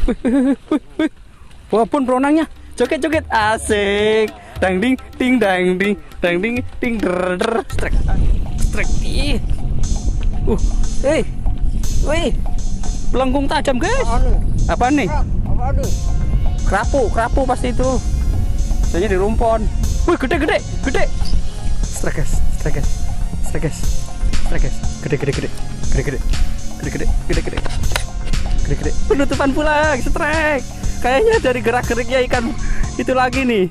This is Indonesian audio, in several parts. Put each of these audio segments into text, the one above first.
Walaupun beronangnya joget-joget asik. Dang ding ting dang ding dang ding ting der der strek strek. Ih. Wih. Pelengkung tajam, guys. Apa nih? Kerapu pasti itu. Biasanya di rumpon. Wih, gede. Strek guys. Gede. Penutupan pula, strek. Kayaknya dari gerak-geriknya ikan itu lagi nih.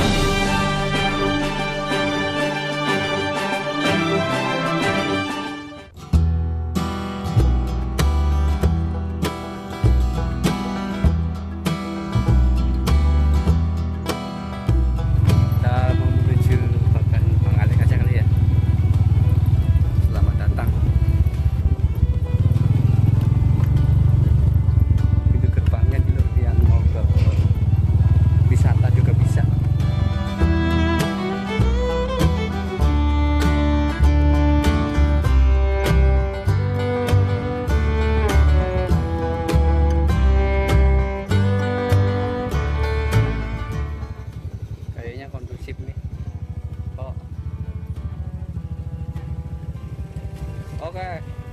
Oke.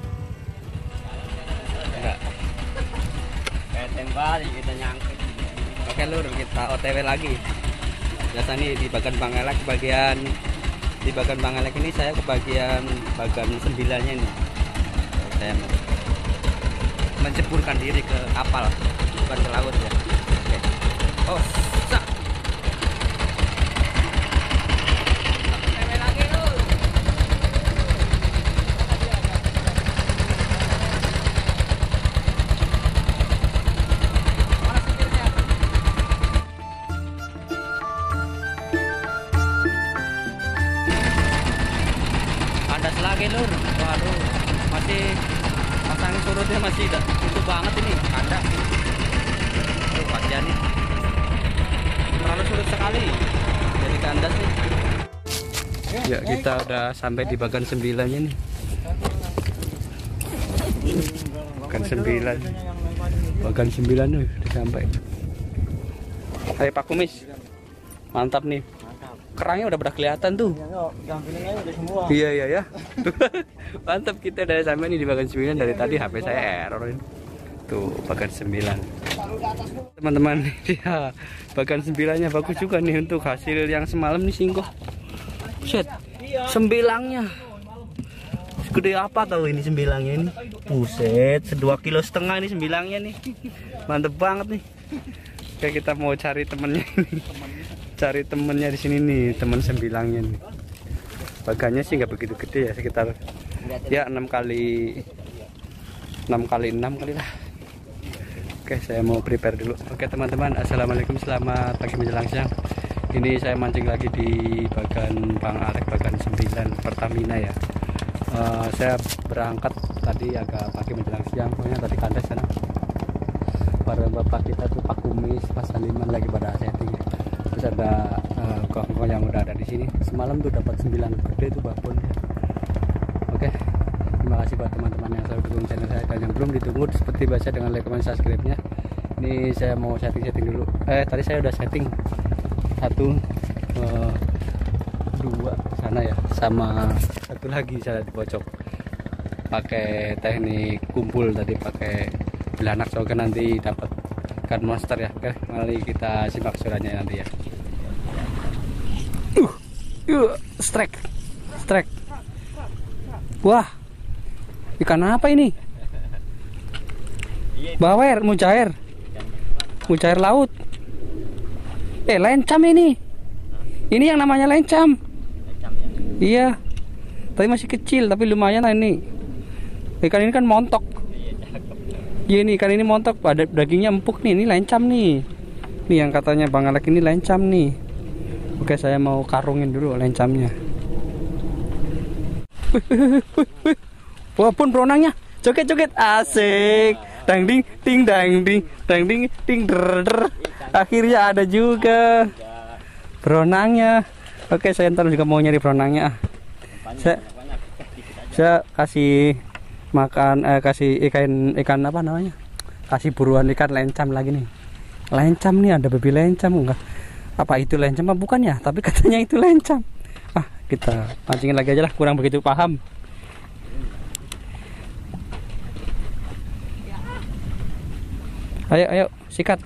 Enggak. Kayak tembak kita nyangkut. Oke lur, kita OTW lagi. Biasa nih di bagian Bangalek di bagian Bangalek ini saya ke bagian 9-nya nih. Saya menceburkan diri ke kapal, bukan ke laut ya. Oke. Oh, sak. Lagi lur, waduh, masih pasang surutnya masih itu banget ini, kandas. Tuh kasihan nih, terlalu surut sekali, jadi kandas nih. Ya kita udah sampai di bagian 9-nya nih. Bagian 9 nih, udah sampai. Hai Pak Kumis, mantap nih. Kerangnya udah kelihatan tuh. Iya ya. Mantap, kita udah sampai nih di bagian 9 dari tadi HP saya error ini. Tuh bagian 9. Teman-teman, ya bagian 9-nya bagus juga nih untuk hasil yang semalam nih singkong. Set. Sembilangnya. Segede apa tahu ini sembilangnya ini? Buset, 2,5 kilo ini sembilangnya nih. Mantep banget nih. Oke, kita mau cari temennya ini. Cari temennya di sini nih, teman sembilangnya nih. Bagannya sih nggak begitu gede ya, sekitar ya 6 kali 6 kali lah. Oke, saya mau prepare dulu. Oke teman-teman, assalamualaikum, selamat pagi menjelang siang. Ini saya mancing lagi di bagian Bangalek, bagian 9 Pertamina ya. Saya berangkat tadi agak pagi menjelang siang, pokoknya tadi kandas sana. Para bapak kita tuh Pak Kumis, Pak Saliman lagi pada setting. Terus ada kawan-kawan yang udah ada di sini. Semalam tuh dapat 9 gede tuh babon. Oke, terima kasih buat teman-teman yang selalu dukung channel saya dan yang belum ditunggu seperti biasa dengan like, comment, subscribe-nya. Ini saya mau setting dulu. Tadi saya udah setting 1, 2 sana ya, sama satu lagi saya di pojok. Pakai teknik kumpul tadi, pakai belanak, soalnya nanti dapat ikan monster ya. Oke, mari kita simak suaranya nanti ya. Strike. Wah, ikan apa ini? Bawer, mujair laut. Lencam ini. Ini yang namanya lencam. Iya. Tapi masih kecil, tapi lumayan lah ini. Ikan ini kan montok. Iya nih, ikan ini montok, pada dagingnya empuk nih. Ini lencam nih. Nih yang katanya Bangalek ini lencam nih. Oke, saya mau karungin dulu lencamnya. Walaupun beronangnya joget-joget asik. Dang ding ting dang ding dang ding ting der der. Akhirnya ada juga beronangnya. Oke, saya ntar juga mau nyari beronangnya. Saya kasih makan, kasih ikan apa namanya, kasih buruan ikan lencam lagi nih. Lencam nih, ada baby lencam enggak? Apa itu lencam? Bukan ya, tapi katanya itu lencam. Ah, kita pancingin lagi aja lah, kurang begitu paham. Ayo, sikat.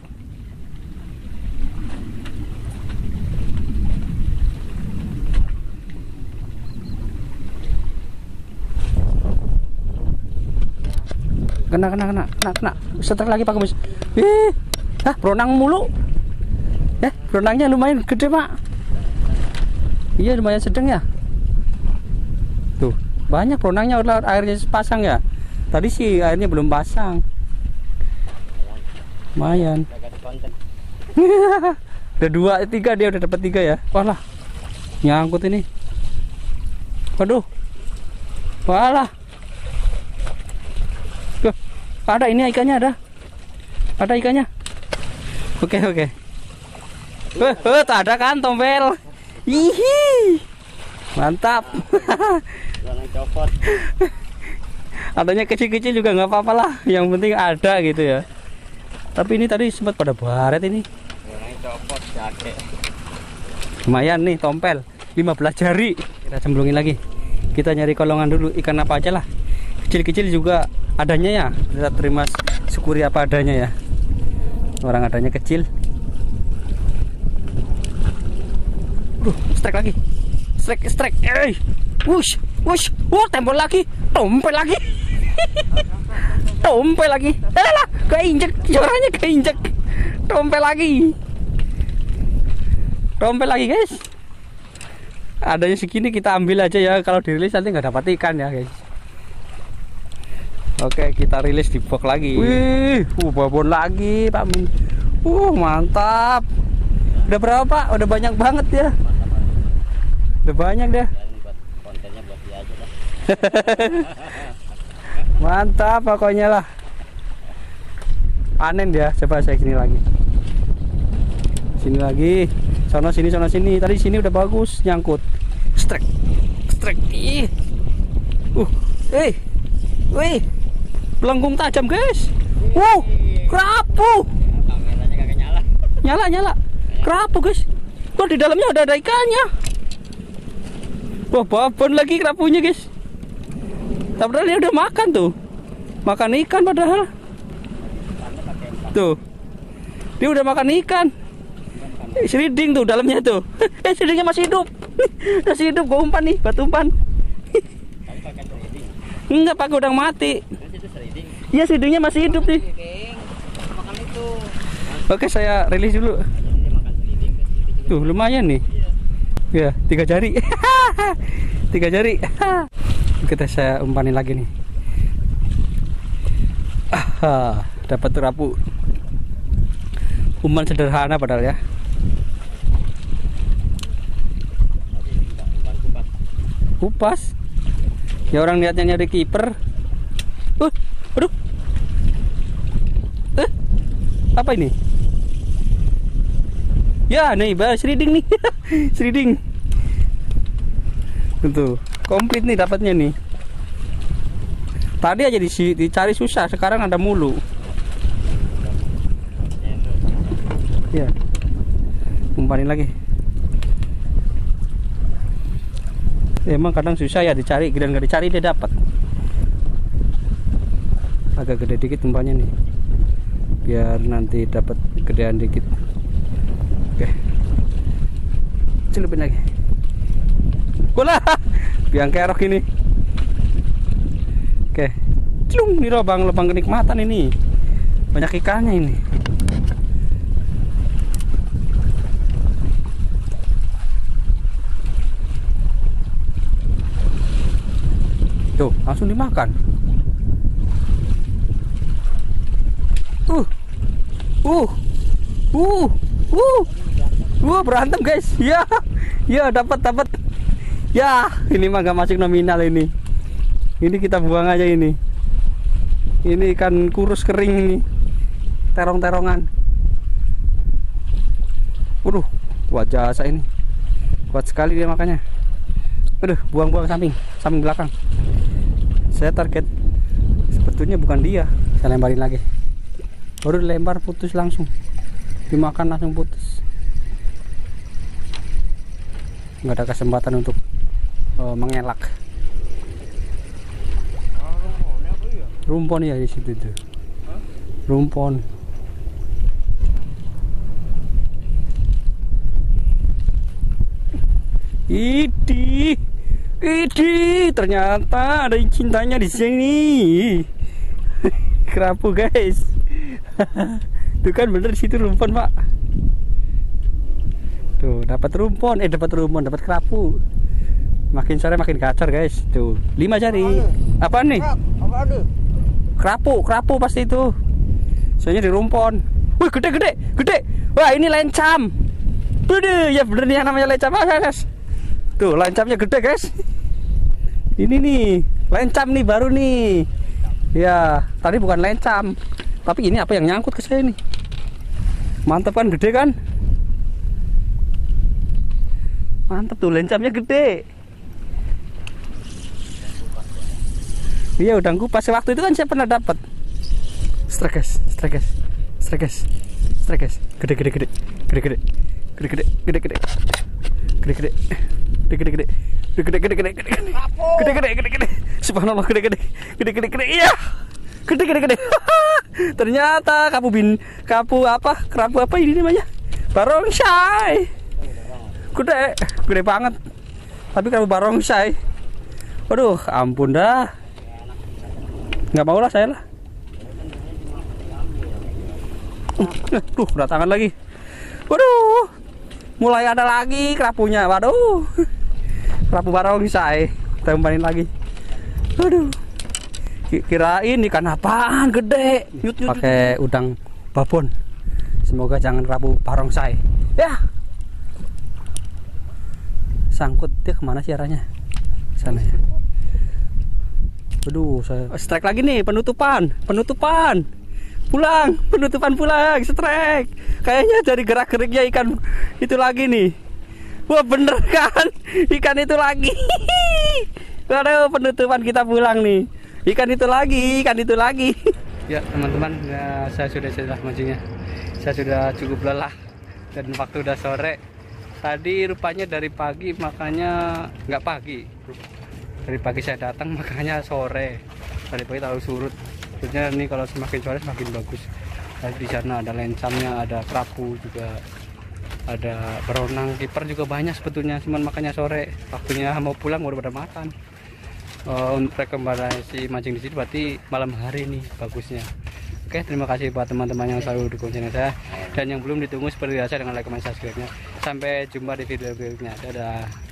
Kena. Setek lagi Pak Kumis. Beronang mulu. Beronangnya lumayan gede, Pak. Iya, lumayan sedang ya. Tuh, banyak beronangnya, airnya pasang ya. Tadi sih airnya belum pasang. Lumayan. Udah 2, 3 dia udah dapat 3 ya. Walah. Nyangkut ini. Waduh. Walah. Ada ini ikannya, ada ikannya. Oke. Tak ada kan tompel. Hihi, mantap. Adanya kecil-kecil juga nggak apa-apa lah, yang penting ada gitu ya. Tapi ini tadi sempat pada baret ini. Lumayan nih tompel 15 jari. Kita cemplungin lagi. Kita nyari kolongan dulu, ikan apa aja lah. Kecil-kecil juga adanya ya, kita terima syukuri apa adanya ya. Orang adanya kecil. Strike lagi. Strike. Wush. Wah, tembol lagi. Tompel lagi. Tompel lagi. Lah, keinjek, suaranya keinjek. Tompel lagi, guys. Adanya segini kita ambil aja ya. Kalau dirilis nanti nggak dapat ikan ya, guys. Oke, kita rilis di box lagi. Wih, babon lagi, Pak Min. Mantap. Udah berapa, Pak? Udah banyak banget ya. Udah banyak deh. Kontennya buat dia aja dah. Mantap pokoknya lah. Panen dia. Coba saya sini lagi. Sini lagi. Sono sini. Tadi sini udah bagus nyangkut. Strike. Ih. Wih. Pelengkung tajam, guys. Wow, kerapu. Kameranya kagak nyala. Nyala. Kerapu, guys. Kok di dalamnya udah ada ikannya. Wah, babon lagi kerapunya, guys. Padahal dia udah makan tuh. Makan ikan padahal. Tuh. Dia udah makan ikan. Seriding tuh dalamnya tuh. Seridingnya masih hidup. Masih hidup, gua umpan nih, batu umpan. Enggak, pakai udang mati. Iya, seridingnya masih hidup nih. Makan itu. Oke, saya rilis dulu. Tuh, lumayan nih. Ya, 3 jari. 3 jari. Kita saya umpanin lagi nih. Dapat terapu. Umpan sederhana padahal ya. Kupas. Ya orang niatnya nyari kiper. Aduh. Apa ini? Ya, nih, seriding nih. Seriding. Tuh, komplit nih dapatnya nih. Tadi aja dicari susah, sekarang ada mulu. Ya. Umpanin lagi. Emang kadang susah ya dicari, dan nggak dicari dia dapat. Agak gede dikit umpannya nih. Biar nanti dapat gedean dikit. Oke. Celupin lagi. Bola. Biang kerok ini. Oke. Celung, ini lubang kenikmatan ini. Banyak ikannya ini. Tuh, langsung dimakan. Berantem, guys. Ya, dapat. Ya, ini mah gak masuk nominal ini. Ini kita buang aja ini. Ini ikan kurus kering ini. Terong-terongan. Kuat jasa ini. Kuat sekali dia makannya. Buang-buang samping belakang. Saya target sebetulnya bukan dia. Saya lemparin lagi. baru dilempar putus langsung, dimakan langsung putus. Nggak ada kesempatan untuk mengelak. Rumpon ya di situ tuh. Rumpon. Idi, ternyata ada yang cintanya di sini. Kerapu guys. Tuh kan bener di situ rumpon pak. Tuh dapat rumpon, dapat kerapu. Makin sore makin gacor guys. Tuh 5 jari. Apa nih? Apa ada? Kerapu pasti itu. Soalnya di rumpon. Wih gede. Wah ini lencam. Waduh ya bener nih yang namanya lencam guys. Tuh lencamnya gede guys. Ini nih lencam nih baru nih. Ya tadi bukan lencam, tapi ini apa yang nyangkut ke saya nih. Mantap kan, gede kan? Mantap tuh lencamnya gede. Iya udang kupas. Waktu itu kan saya pernah dapat. Strek guys. Gede. Subhanallah gede. Iya. Gede. Ternyata kerapu apa ini namanya? Barongsai. Gede banget. Tapi kerapu barongsai. Waduh, ampun dah. Nggak mau lah saya lah. Tuh, datangan lagi. Waduh. Mulai ada lagi kerapunya. Waduh. Kerapu barongsai. Kita umpanin lagi. Waduh. Kirain ikan apaan gede. Pakai udang babon. Semoga jangan kerapu barongsai. Ya. Sangkut dia kemana sih arahnya? Sana ya. Waduh, saya strike lagi nih, penutupan. Penutupan pulang, strike. Kayaknya dari gerak-geriknya ikan itu lagi nih. Wah, bener kan? Ikan itu lagi. Waduh, penutupan kita pulang nih. Ikan itu lagi. Ya, teman-teman, ya, saya sudah selesai mancingnya. Saya sudah cukup lelah dan waktu udah sore. Tadi rupanya dari pagi, makanya nggak pagi. Dari pagi saya datang makanya sore. Tadi pagi terlalu surut. Sebenarnya nih kalau semakin sore semakin bagus. Tadi di sana ada lencamnya, ada kerapu juga, ada beronang, kiper juga banyak sebetulnya. Cuman makanya sore. Waktunya mau pulang baru pada makan. Untuk rekomendasi mancing di sini berarti malam hari nih bagusnya. Oke, terima kasih buat teman-teman yang selalu dukung channel saya dan yang belum ditunggu seperti biasa dengan like, comment, subscribe-nya. Sampai jumpa di video berikutnya. Dadah.